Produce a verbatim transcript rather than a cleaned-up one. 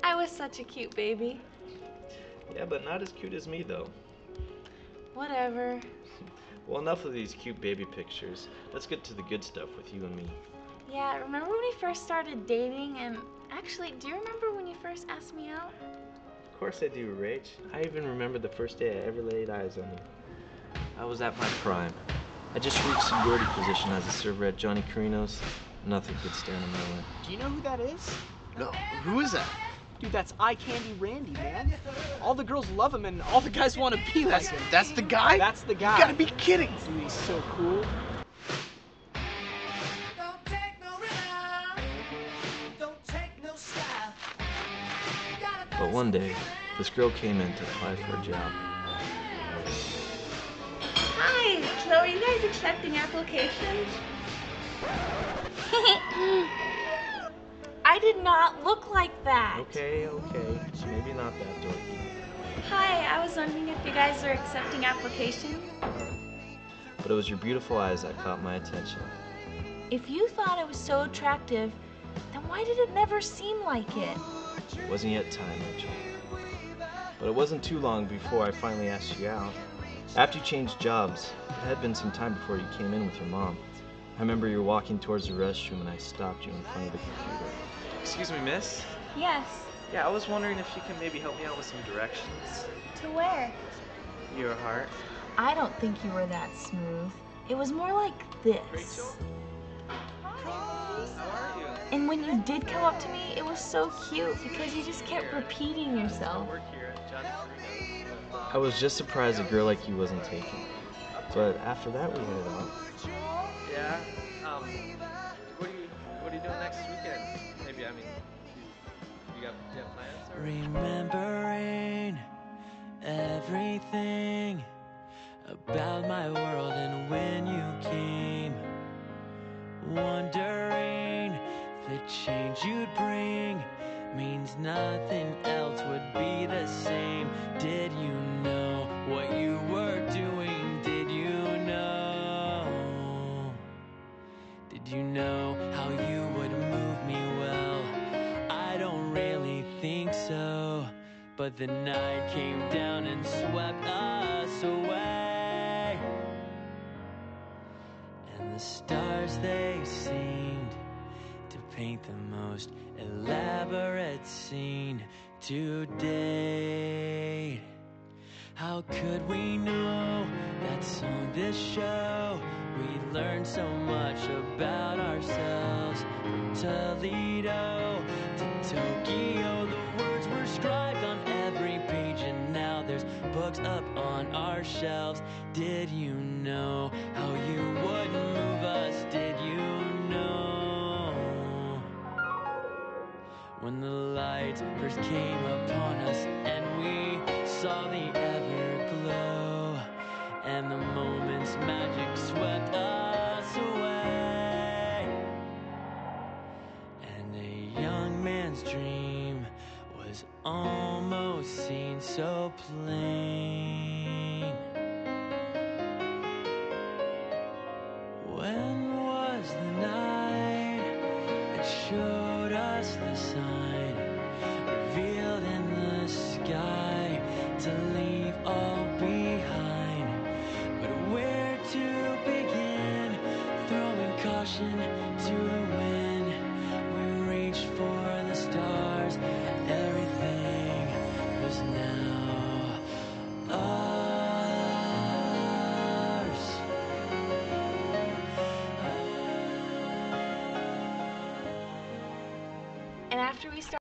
I was such a cute baby. Yeah, but not as cute as me, though. Whatever. Well, enough of these cute baby pictures. Let's get to the good stuff with you and me. Yeah, remember when we first started dating? And actually, do you remember when you first asked me out? Of course I do, Rach. I even remember the first day I ever laid eyes on you. I was at my prime. I just reached seniority position as a server at Johnny Carino's. Nothing could stand in my way. Do you know who that is? No, who is that? Dude, that's Eye Candy Randy, man. All the girls love him and all the guys want to be like That's, him. that's the guy? That's the guy. You gotta be kidding. Dude, he's so cool. But one day, this girl came in to apply for a job. Hi, so are you guys accepting applications? I did not look like that. Okay, okay. Maybe not that dorky. Hi, I was wondering if you guys are accepting applications. But it was your beautiful eyes that caught my attention. If you thought it was so attractive, then why did it never seem like it? It wasn't yet time, Rachel. But it wasn't too long before I finally asked you out. After you changed jobs, it had been some time before you came in with your mom. I remember you were walking towards the restroom and I stopped you in front of the computer. Excuse me, miss? Yes. Yeah, I was wondering if you can maybe help me out with some directions. To where? Your heart. I don't think you were that smooth. It was more like this. Rachel? How are you? And when you did come up to me, it was so cute because you just kept repeating I yourself. work here at Johnny Carino's. I was just surprised a girl like you wasn't taken. But after that, we hit it off. Yeah. Um. What are you What are you doing next weekend? Maybe I mean, you, you got you have plans or? Remembering everything about my world and when you came, wondering if the change you'd bring means nothing else would be the same. Did you know what you were doing? Did you know? Did you know how you would move me well? I don't really think so, but the night came down and swept us away, and the stars, they seemed to paint the most elaborate scene to date. How could we know that song, this show? We learned so much about ourselves. From Toledo to Tokyo, the words were scribed on every page, and now there's books up on our shelves. Did you know how you would move us? Did you know? When the lights first came upon us and we saw the everglow, and the moment's magic swept us away, and a young man's dream was almost seen so plain. When was the night that showed us the sign, revealed in the sky to leave all behind? But where to begin? Throwing caution to the wind, we reached for the stars. Everything was now ours. And after we started